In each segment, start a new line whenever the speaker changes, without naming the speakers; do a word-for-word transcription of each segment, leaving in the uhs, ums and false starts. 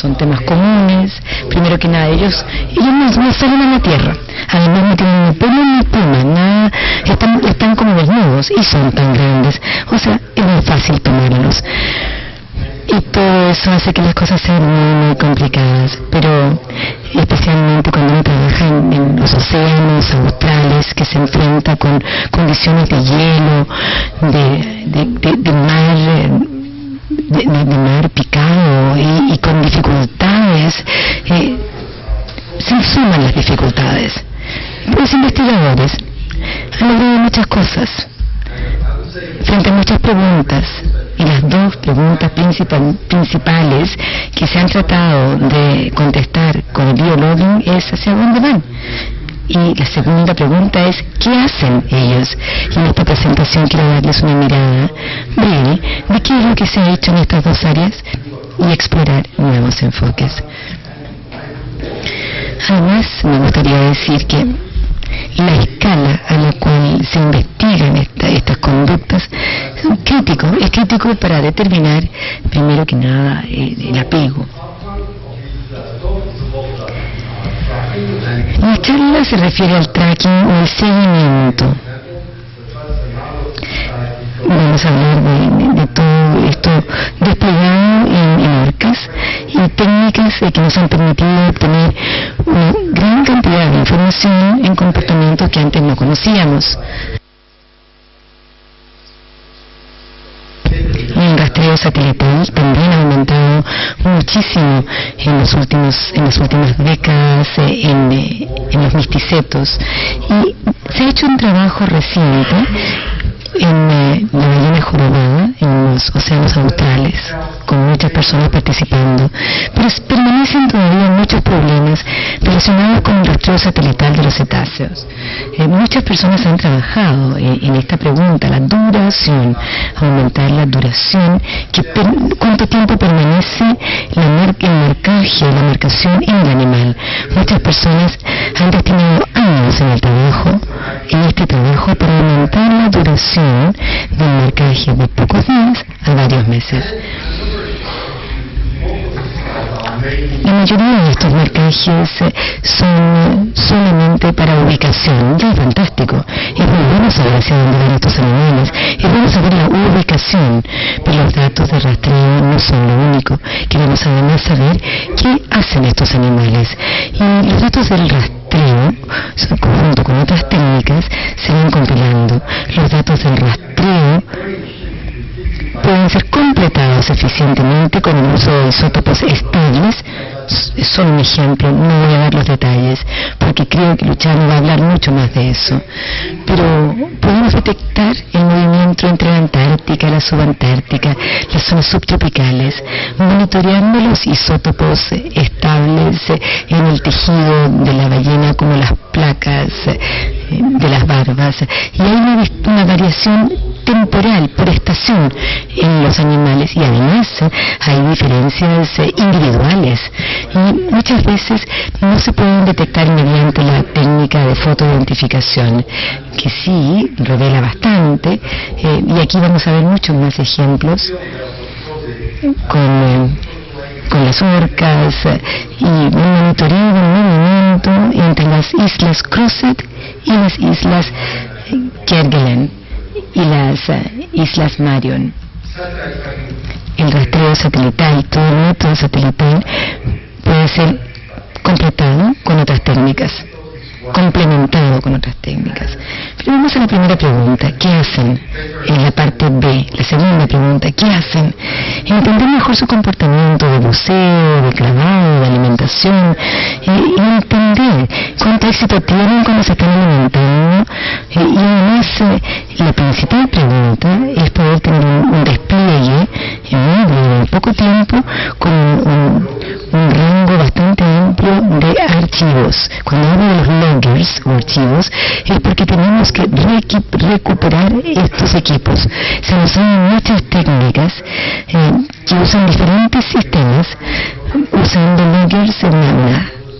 son temas comunes. Primero que nada, ellos ellos no, no salen a la tierra, además no tienen ni pelo ni pluma, nada, están, están como desnudos y son tan grandes, o sea, es muy fácil tomarlos. Y todo eso hace que las cosas sean muy, muy complicadas, pero especialmente cuando uno trabaja en, en los océanos australes, que se enfrenta con condiciones de hielo, de, de, de, de mar, de, de, de mar picado y, y con dificultades, eh, se suman las dificultades. Los investigadores han logrado muchas cosas frente a muchas preguntas, y las dos preguntas principal, principales que se han tratado de contestar con el biologging es hacia dónde van. Y la segunda pregunta es ¿qué hacen ellos? Y en esta presentación quiero darles una mirada breve de qué es lo que se ha hecho en estas dos áreas y explorar nuevos enfoques. Además, me gustaría decir que la escala a la cual se investigan esta, estas conductas es crítico, es crítico para determinar, primero que nada, el, el apego. La charla se refiere al tracking o al seguimiento. Vamos a hablar de, de, de todo esto desplegado en, en orcas y técnicas eh, que nos han permitido obtener una gran cantidad de información en comportamientos que antes no conocíamos. El rastreo satelital también ha aumentado muchísimo en los últimos en las últimas décadas eh, en, eh, en los misticetos, y se ha hecho un trabajo reciente en eh, la ballena jorobada en los océanos australes, con muchas personas participando, pero permanecen todavía muchos problemas relacionados con el rastreo satelital de los cetáceos. Eh, muchas personas han trabajado eh, en esta pregunta, la duración, aumentar la duración, que per, cuánto tiempo permanece la mar, el marcaje, la marcación en el animal. Muchas personas han destinado años en el trabajo, en este trabajo, para aumentar la duración del marcaje de pocos días a varios meses. La mayoría de estos marcajes eh, son solamente para ubicación. Ya es fantástico, es muy bueno saber hacia dónde van estos animales, es bueno saber la ubicación, pero los datos de rastreo no son lo único. Queremos además saber qué hacen estos animales, y los datos del rastreo, junto con otras técnicas, se van compilando. Los datos del rastreo pueden ser completados eficientemente con el uso de isótopos estables. Es solo un ejemplo, no voy a dar los detalles porque creo que Luciano va a hablar mucho más de eso, pero podemos detectar el movimiento entre la Antártica, la subantártica, las zonas subtropicales, monitoreando los isótopos estables en el tejido de la ballena, como las placas de las barbas, y hay una, una variación temporal por estación en los animales, y además hay diferencias individuales, y muchas veces no se pueden detectar mediante la técnica de fotoidentificación, que sí revela bastante, eh, y aquí vamos a ver muchos más ejemplos con eh, con las orcas y un monitoreo del movimiento entre las islas Crozet y las islas Kerguelen y las uh, islas Marion. El rastreo satelital, todo el método satelital puede ser completado con otras técnicas, complementado con otras técnicas. Pero vamos a la primera pregunta, ¿qué hacen? En la parte B, la segunda pregunta, ¿qué hacen? Entender mejor su comportamiento de buceo, de clavado, de alimentación, eh, y entender cuánto éxito tienen cuando se están alimentando, eh, y además eh, la principal pregunta es poder tener un, un despliegue en muy poco tiempo con un, un rango bastante amplio de archivos. Cuando hablo de los loggers o archivos, es porque tenemos que recuperar estos equipos. Se usan muchas técnicas eh, que usan diferentes sistemas, usando loggers en una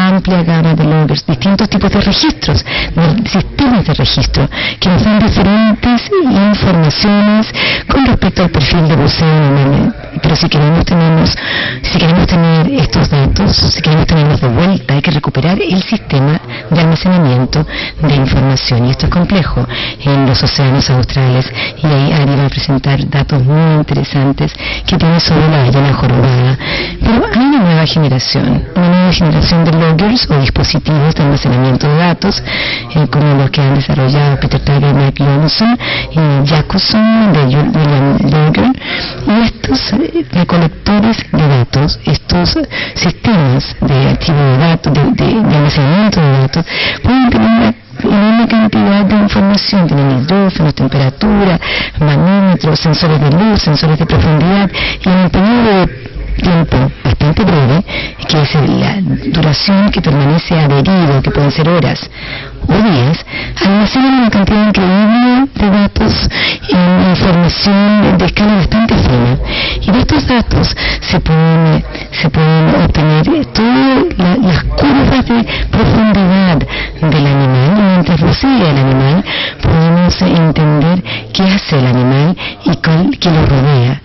amplia gama de loggers, distintos tipos de registros, de sistemas de registro, que nos dan diferentes informaciones con respecto al perfil de buceo. Pero si queremos tenemos, si queremos tener estos datos, si queremos tenerlos de vuelta, hay que recuperar el sistema de almacenamiento de información, y esto es complejo en los océanos australes, y ahí Ari va a presentar datos muy interesantes que tiene sobre la ballena jorobada. Pero hay una nueva generación, una nueva generación de loggers o dispositivos de almacenamiento de datos, eh, como los que han desarrollado Peter Tiger, Mark Johnson y Jacobson de William Logger, y estos eh, recolectores de datos, estos eh, sistemas de archivo de datos, de, de, de almacenamiento de datos, pueden tener una enorme cantidad de información. Tienen hidrógenos, temperatura, manómetros, sensores de luz, sensores de profundidad, y en un periodo de tiempo bastante breve, que es la duración que permanece adherido, que pueden ser horas o días, almacenan una cantidad increíble de datos en información de escala bastante fina, y de estos datos se pueden, se pueden obtener todas la, las curvas de profundidad del animal. Mientras bucea el animal, podemos entender qué hace el animal y cuál, qué lo rodea,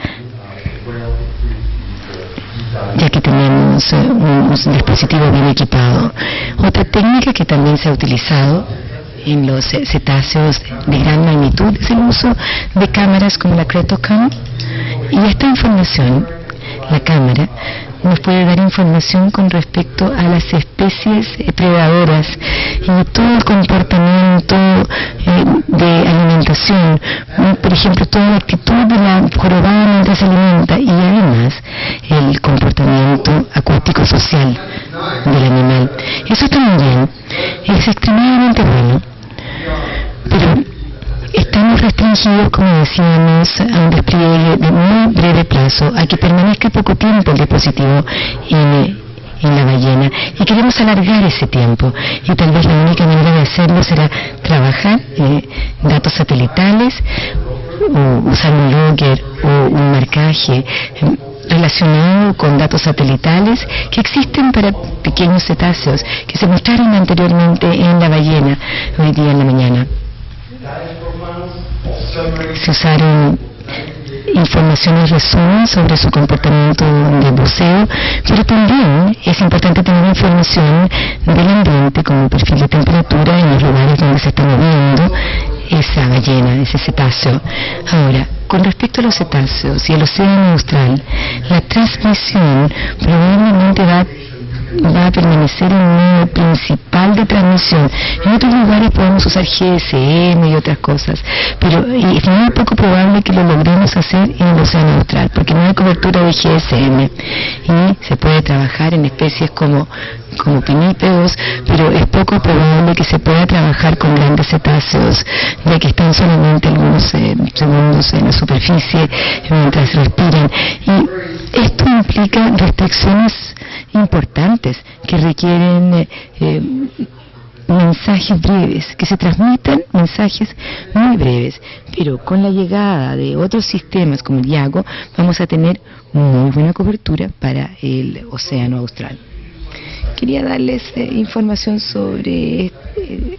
ya que tenemos eh, un, un dispositivo bien equipado. Otra técnica que también se ha utilizado en los eh, cetáceos de gran magnitud es el uso de cámaras como la Cretocam, y esta información, la cámara, nos puede dar información con respecto a las especies eh, predadoras y todo el comportamiento eh, de alimentación, por ejemplo, toda la actitud de la jorobada mientras se alimenta, y además el comportamiento acuático social del animal. Eso también es extremadamente bueno, pero estamos restringidos, como decíamos, a un despliegue de muy breve plazo, a que permanezca poco tiempo el dispositivo en, en la ballena, y queremos alargar ese tiempo, y tal vez la única manera de hacerlo será trabajar eh, datos satelitales, o usar un logger o un marcaje eh, relacionado con datos satelitales que existen para pequeños cetáceos que se mostraron anteriormente en la ballena hoy día en la mañana. Se usaron informaciones resumen sobre su comportamiento de buceo, pero también es importante tener información del ambiente, como el perfil de temperatura en los lugares donde se está moviendo esa ballena, ese cetáceo. Ahora, con respecto a los cetáceos y el océano austral, la transmisión probablemente va va a permanecer en un medio principal de transmisión. En otros lugares podemos usar G S M y otras cosas, pero es muy poco probable que lo logremos hacer en el océano austral, porque no hay cobertura de G S M, y se puede trabajar en especies como como pinípedos, pero es poco probable que se pueda trabajar con grandes cetáceos, ya que están solamente algunos eh, segundos en la superficie mientras respiran, y esto implica restricciones importantes que requieren eh, eh, mensajes breves, que se transmitan mensajes muy breves, pero con la llegada de otros sistemas como el Yago vamos a tener muy buena cobertura para el océano austral. Quería darles eh, información sobre este,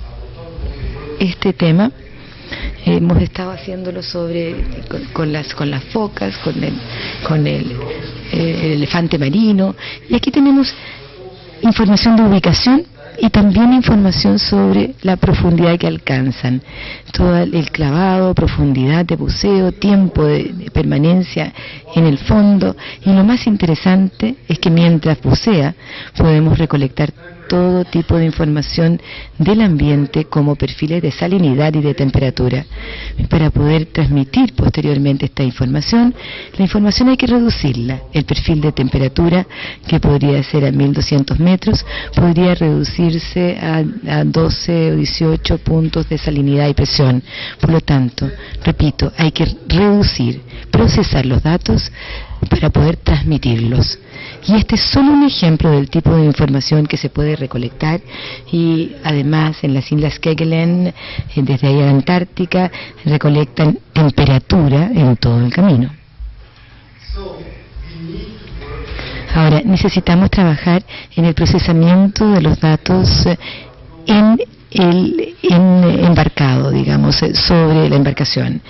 este tema. Eh, hemos estado haciéndolo sobre con, con las con las focas, con el con el, eh, el elefante marino, y aquí tenemos información de ubicación y también información sobre la profundidad que alcanzan, todo el clavado, profundidad de buceo, tiempo de, de permanencia en el fondo, y lo más interesante es que mientras bucea podemos recolectar todo tipo de información del ambiente, como perfiles de salinidad y de temperatura. Para poder transmitir posteriormente esta información, la información hay que reducirla. El perfil de temperatura, que podría ser a mil doscientos metros, podría reducirse a, a doce o dieciocho puntos de salinidad y presión. Por lo tanto, repito, hay que reducir, procesar los datos para poder transmitirlos. Y este es solo un ejemplo del tipo de información que se puede recolectar, y además en las Islas Kerguelen, desde ahí a la Antártica, recolectan temperatura en todo el camino. Ahora, necesitamos trabajar en el procesamiento de los datos en el en embarcado, digamos, sobre la embarcación.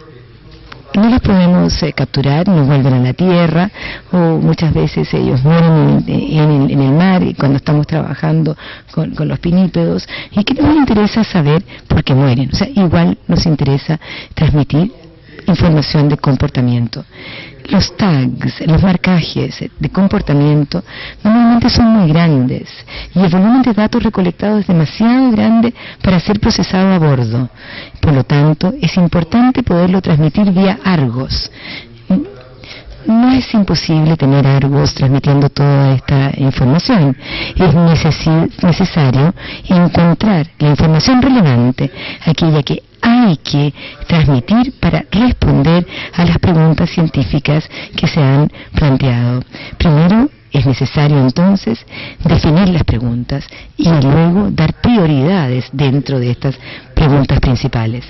No los podemos eh, capturar, nos vuelven a la tierra, o muchas veces ellos mueren en, en, en el mar y cuando estamos trabajando con, con los pinípedos, y que no nos interesa saber por qué mueren. O sea, igual nos interesa transmitir información de comportamiento. Los tags, los marcajes de comportamiento normalmente son muy grandes y el volumen de datos recolectados es demasiado grande para ser procesado a bordo. Por lo tanto, es importante poderlo transmitir vía Argos. No es imposible tener Argos transmitiendo toda esta información. Es necesi- necesario encontrar la información relevante, aquella que hay que transmitir para responder a las preguntas científicas que se han planteado. Primero, es necesario entonces definir las preguntas y luego dar prioridades dentro de estas preguntas principales.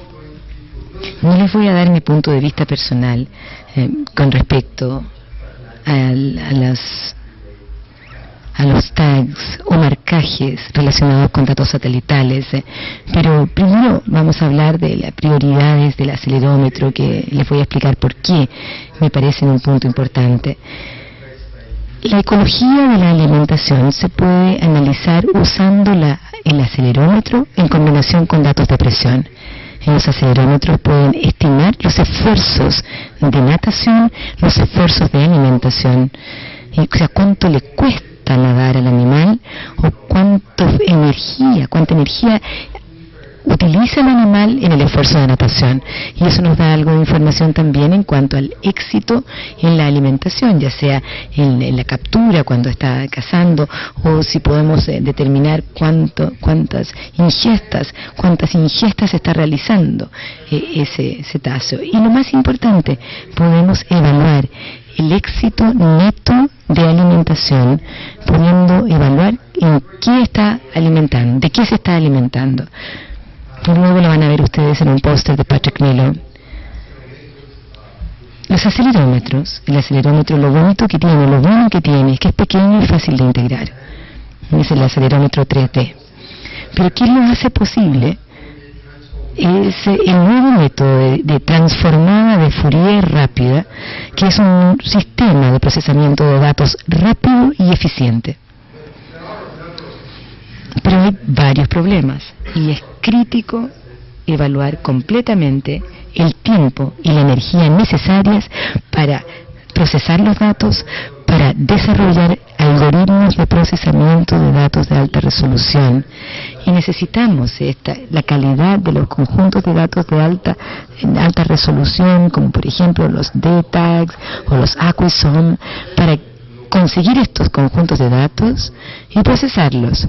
No les voy a dar mi punto de vista personal eh, con respecto a, a las a los tags o marcajes relacionados con datos satelitales, eh, pero primero vamos a hablar de las prioridades del acelerómetro, que les voy a explicar por qué me parece un punto importante. La ecología de la alimentación se puede analizar usando la, el acelerómetro en combinación con datos de presión. En los acelerómetros pueden estimar los esfuerzos de natación, los esfuerzos de alimentación, y, o sea, cuánto le cuesta nadar al animal o cuánta energía, cuánta energía utiliza el animal en el esfuerzo de natación, y eso nos da algo de información también en cuanto al éxito en la alimentación, ya sea en, en la captura cuando está cazando, o si podemos eh, determinar cuánto, cuántas ingestas, cuántas ingestas está realizando eh, ese cetáceo. Y lo más importante, podemos evaluar el éxito neto de alimentación, pudiendo evaluar en qué está alimentando, de qué se está alimentando. Luego lo van a ver ustedes en un póster de Patrick Miller. Los acelerómetros, el acelerómetro, lo bonito que tiene, lo bueno que tiene, es que es pequeño y fácil de integrar. Es el acelerómetro tres D. Pero ¿qué lo hace posible? Es el nuevo método de, de transformada de Fourier rápida, que es un sistema de procesamiento de datos rápido y eficiente. Pero hay varios problemas y es crítico evaluar completamente el tiempo y la energía necesarias para procesar los datos, para desarrollar algoritmos de procesamiento de datos de alta resolución. Y necesitamos esta, la calidad de los conjuntos de datos de alta, de alta resolución, como por ejemplo los D tags o los Acquisome, para conseguir estos conjuntos de datos y procesarlos.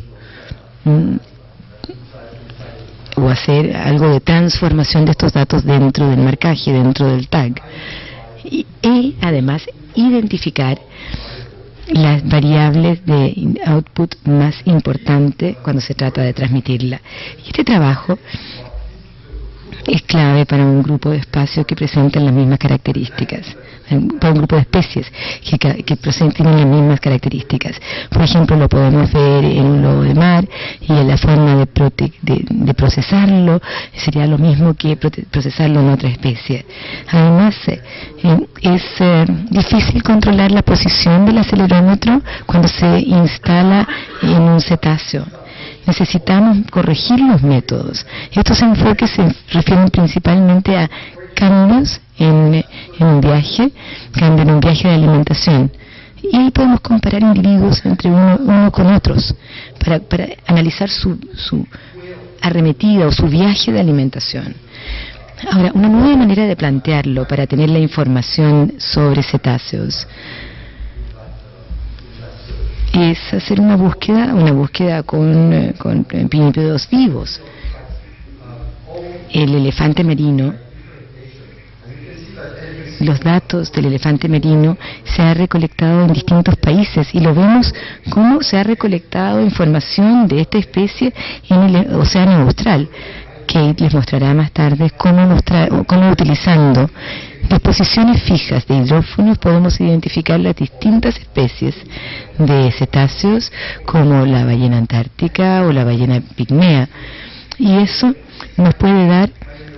O hacer algo de transformación de estos datos dentro del marcaje, dentro del tag. Y, y además identificar las variables de output más importantes cuando se trata de transmitirla. Y este trabajo es clave para un grupo de espacios que presentan las mismas características, para un grupo de especies que, que presenten las mismas características. Por ejemplo, lo podemos ver en un lobo de mar, y en la forma de, prote de, de procesarlo sería lo mismo que procesarlo en otra especie. Además, eh, es eh, difícil controlar la posición del acelerómetro cuando se instala en un cetáceo. Necesitamos corregir los métodos. Estos enfoques se refieren principalmente a cambios en, en un viaje, cambio en un viaje de alimentación. Y ahí podemos comparar individuos entre uno, uno con otros para, para analizar su, su arremetida o su viaje de alimentación. Ahora, una nueva manera de plantearlo para tener la información sobre cetáceos es hacer una búsqueda, una búsqueda con, con pinípedos vivos. El elefante marino, los datos del elefante marino se han recolectado en distintos países y lo vemos cómo se ha recolectado información de esta especie en el océano austral. Kate les mostrará más tarde cómo, mostrar, cómo utilizando disposiciones fijas de hidrófonos podemos identificar las distintas especies de cetáceos como la ballena antártica o la ballena pigmea, y eso nos puede dar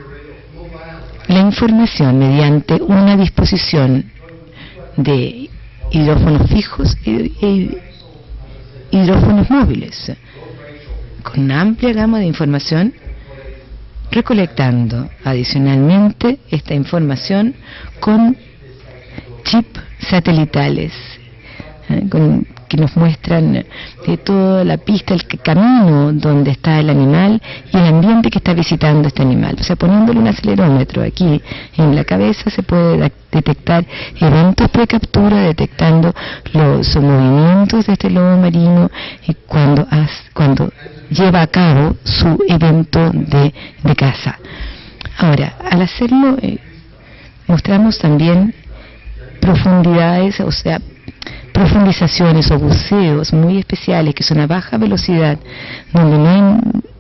la información mediante una disposición de hidrófonos fijos e hidrófonos móviles, con una amplia gama de información, recolectando adicionalmente esta información con chips satelitales, ¿eh? con, que nos muestran de toda la pista, el camino donde está el animal y el ambiente que está visitando este animal. O sea, poniéndole un acelerómetro aquí en la cabeza se puede detectar eventos pre-captura, detectando los movimientos de este lobo marino y cuando, has, cuando lleva a cabo su evento de, de caza. Ahora, al hacerlo, eh, mostramos también profundidades, o sea, profundizaciones o buceos muy especiales que son a baja velocidad, donde no hay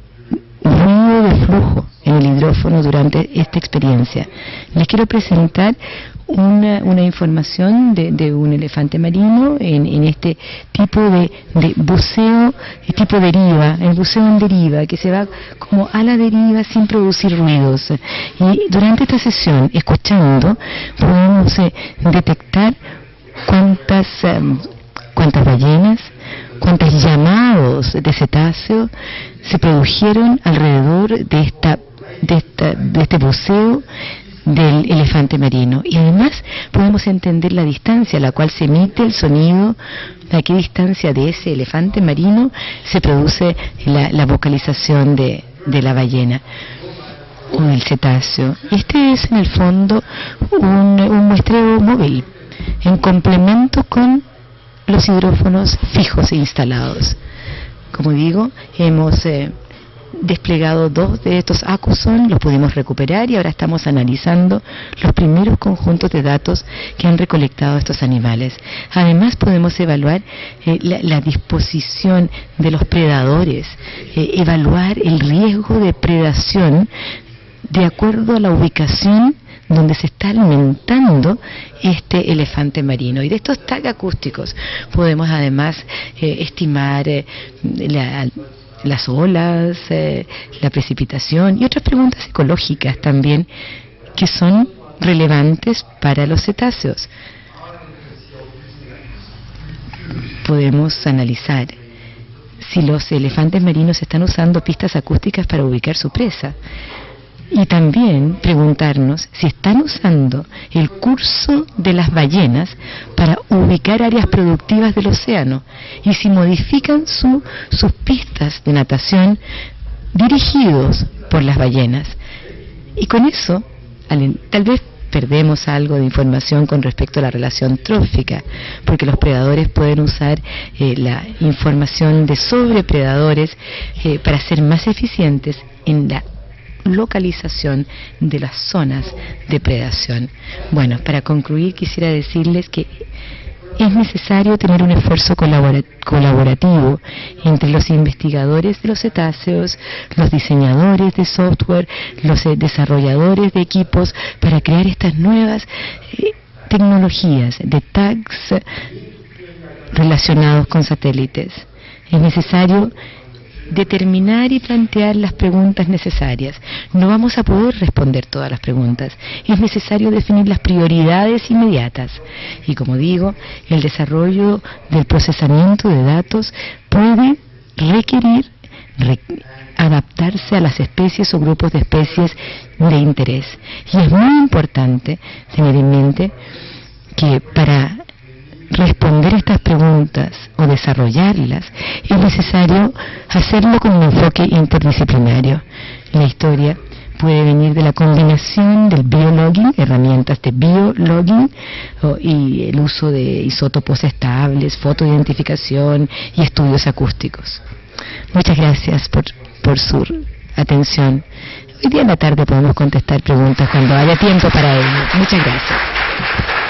ruido de flujo en el hidrófono durante esta experiencia. Les quiero presentar una, una información de, de un elefante marino en, en este tipo de, de buceo, el tipo deriva, el buceo en deriva, que se va como a la deriva sin producir ruidos. Y durante esta sesión, escuchando, podemos eh, detectar cuántas, um, cuántas ballenas, cuántos llamados de cetáceo se produjeron alrededor de esta, de esta, de este buceo del elefante marino. Y además podemos entender la distancia a la cual se emite el sonido, a qué distancia de ese elefante marino se produce la, la vocalización de, de la ballena o el cetáceo. Este es en el fondo un, un muestreo móvil en complemento con los hidrófonos fijos e instalados. Como digo, hemos eh, desplegado dos de estos Acuson, los pudimos recuperar y ahora estamos analizando los primeros conjuntos de datos que han recolectado estos animales. Además podemos evaluar eh, la, la disposición de los predadores, eh, evaluar el riesgo de predación de acuerdo a la ubicación donde se está alimentando este elefante marino. Y de estos tags acústicos podemos además eh, estimar eh, la, las olas, eh, la precipitación y otras preguntas ecológicas también que son relevantes para los cetáceos. Podemos analizar si los elefantes marinos están usando pistas acústicas para ubicar su presa. Y también preguntarnos si están usando el curso de las ballenas para ubicar áreas productivas del océano y si modifican su, sus pistas de natación dirigidos por las ballenas. Y con eso, tal vez perdemos algo de información con respecto a la relación trófica, porque los predadores pueden usar eh, la información de sobrepredadores eh, para ser más eficientes en la localización de las zonas de predación. Bueno, para concluir quisiera decirles que es necesario tener un esfuerzo colabora- colaborativo entre los investigadores de los cetáceos, los diseñadores de software, los eh, desarrolladores de equipos para crear estas nuevas eh, tecnologías de tags relacionados con satélites. Es necesario determinar y plantear las preguntas necesarias. No vamos a poder responder todas las preguntas. Es necesario definir las prioridades inmediatas. Y como digo, el desarrollo del procesamiento de datos puede requerir re- adaptarse a las especies o grupos de especies de interés. Y es muy importante tener en mente que para responder estas preguntas o desarrollarlas es necesario hacerlo con un enfoque interdisciplinario. La historia puede venir de la combinación del biologging, herramientas de biologging o, y el uso de isótopos estables, fotoidentificación y estudios acústicos. Muchas gracias por, por su atención. Hoy día en la tarde podemos contestar preguntas cuando haya tiempo para ello. Muchas gracias.